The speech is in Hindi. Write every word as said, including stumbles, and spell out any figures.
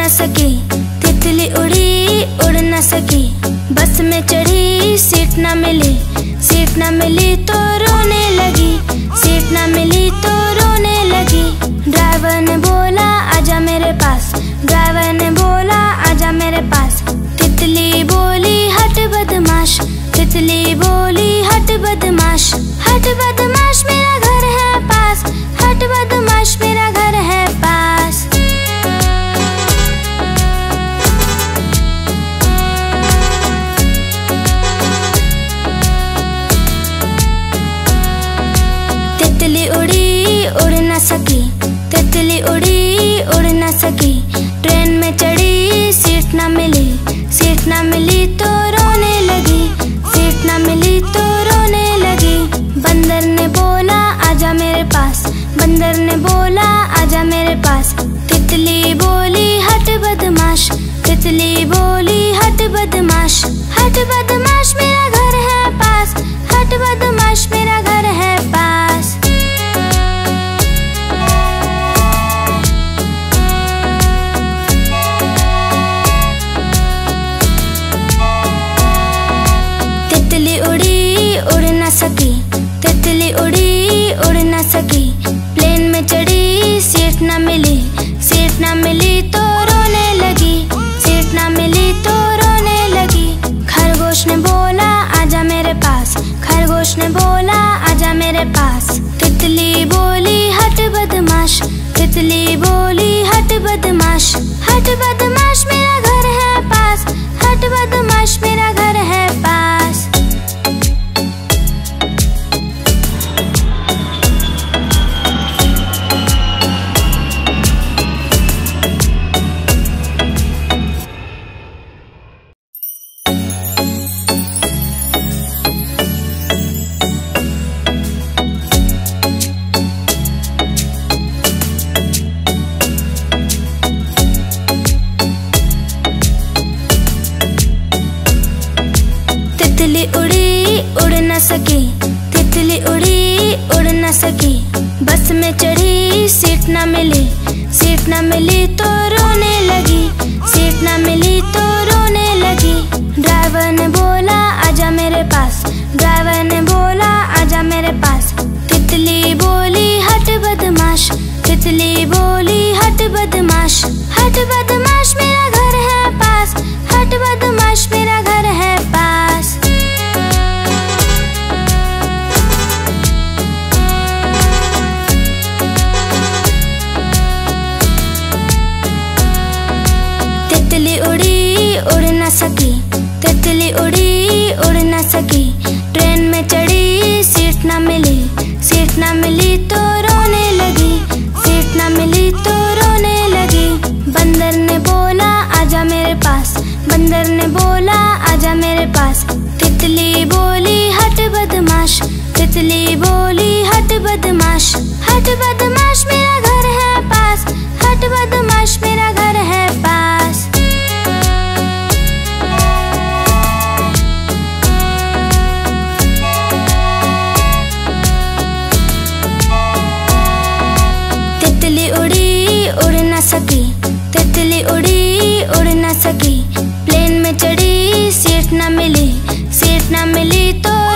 सकी, तितली उड़ी उड़ न सकी। बस में चढ़ी सीट न मिली, सीट न मिली तो रोने लगी, सीट न मिली तो रोने लगी। ड्राइवर ने बोला आजा मेरे पास, ड्राइवर ने बोला आजा मेरे पास। तितली बोली हट बदमाश, तितली बोली हट बदमाश। हट बदमाश मेरा घर है पास, हट बदमाश मेरा घर है पास। तितली उड़ी उड़ न सकी, तितली उड़ी उड़ न सकी। ट्रेन में चढ़ी सीट न मिली, सीट न मिली तो रोने लगी, सीट न मिली तो रोने लगी। बंदर ने बोला आजा मेरे पास, बंदर ने बोला आजा मेरे पास। तितली बोली हट बदमाश, तितली बोली हट बदमाश। हट बदमाश मेरा घर है पास, हट बदमाश मेरा घर है पास। तितली उड़ी उड़ न सकी, तितली उड़ी उड़ न सकी। प्लेन में चढ़ी सीट न मिली, सीट न मिली तो रोने लगी, सीट न मिली तो रोने लगी। खरगोश ने बोला आजा मेरे पास, खरगोश ने बोला आजा मेरे पास। तितली बोली हट बदमाश, तितली बोली हट बदमाश। हट बदमाश मेरा घर है पास, हट बदमाश मेरा घर है पास। तितली उड़ी उड़ न सकी, तितली उड़ी उड़ न सकी। बस में चढ़ी सीट न मिली, सीट न मिली तो रोने लगी, सीट न मिली तो रोने लगी। ड्राइवर ने बोला आजा मेरे पास, ड्राइवर ने बोला आजा मेरे पास। तितली बोली हट बदमाश, तितली बोली हट बदमाश। हट बदमाश मेरा घर है पास, हट बदमाश मेरा घर है पास। तितली उड़ी उड़ न सकी, तितली उड़ी उड़ न सकी। ट्रेन में चढ़ी सीट न मिली, सीट न मिली तो रोने लगी, सीट न मिली तो रोने लगी। बंदर ने बोला आजा मेरे पास, बंदर ने बोला आजा मेरे पास। तितली बोली हट बदमाश, तितली बोली हट बदमाश। हट बदमाश मेरा घर है पास, हट बदमाश मेरा घर है पास। तितली उड़ी उड़ न सकी, तितली उड़ी उड़ न सकी। प्लेन में चढ़ी सीट न मिली, सीट न मिली तो